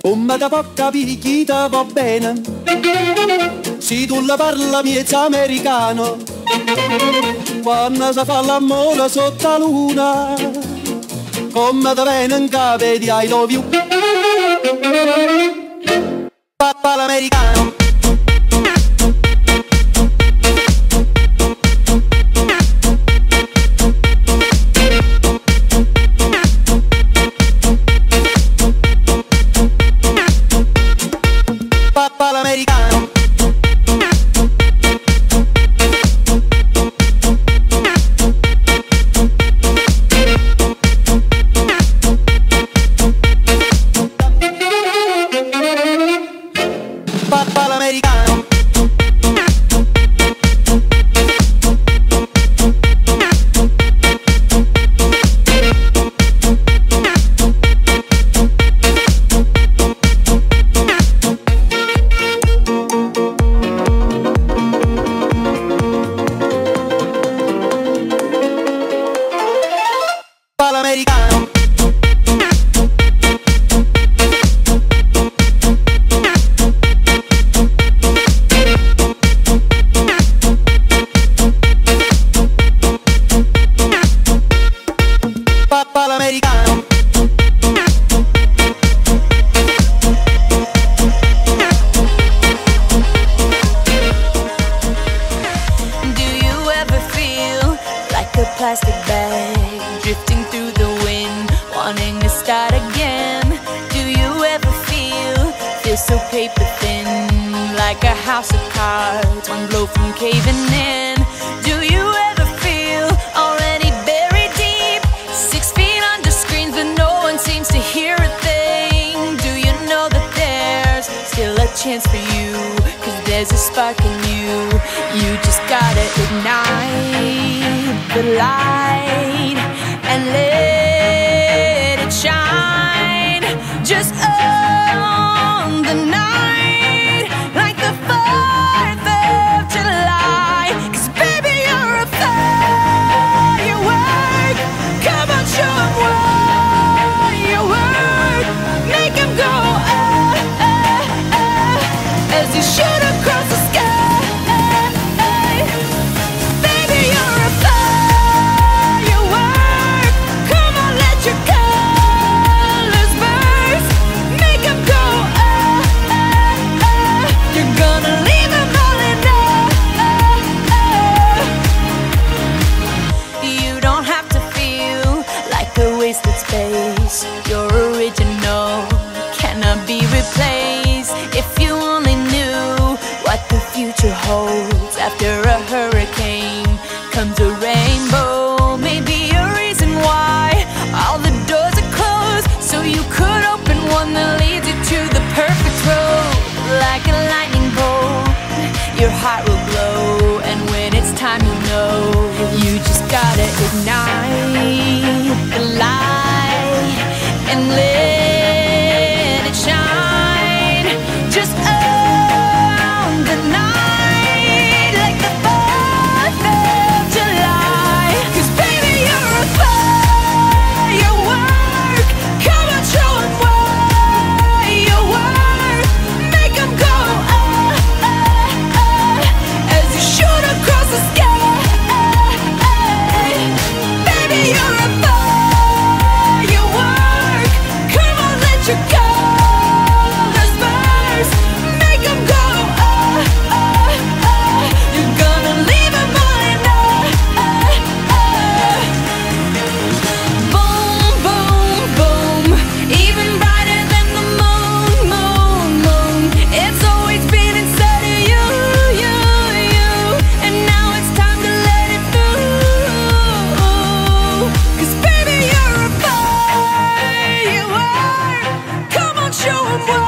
Come da può capire chi ti va bene, se tu la parla miezza americano, quando si fa l'amore sotto la luna, come da viene in capo di I love you. Papà l'americano. Papà l'americano. Papà l'americano. L'americano. Papà l'americano. Do you ever feel like a plastic bag drifting through the wind, wanting to start again? Do you ever feel so paper thin, like a house of cards, one blow from caving in? Do you ever feel already buried deep, 6 feet under screens but no one seems to hear a thing? Do you know that there's still a chance for you, 'cause there's a spark in you? You just gotta ignite the light and let it shine. Just own the night like the 4th of July. 'Cause baby, you're a firework. Come on, show 'em what you work. Make 'em go as you shoot across the sky. Baby, you're a firework. Come on, let your colors burst. Make 'em go you're gonna leave 'em all in You don't have to feel like a wasted space. You're original, cannot be replaced. If you only knew what the future holds. After a hurricane comes a rainbow. Maybe a reason why all the doors are closed, so you could open one that leads you to the perfect road. Like a lightning bolt, your heart will glow, and when it's time you'll know. You just gotta ignite the light and let it shine. Just own the night like the 4th of July. 'Cause baby, you're a firework. Come on, show 'em what you work. Make 'em go as you shoot across the sky. Baby, you're a firework. Come on, let your colors burst. Make 'em go you're gonna leave 'em all in Boom, boom, boom. Even brighter than the moon, moon, moon. It's always been inside of you, you, you. And now it's time to let it through. 'Cause baby, you're a firework. Come on, show 'em what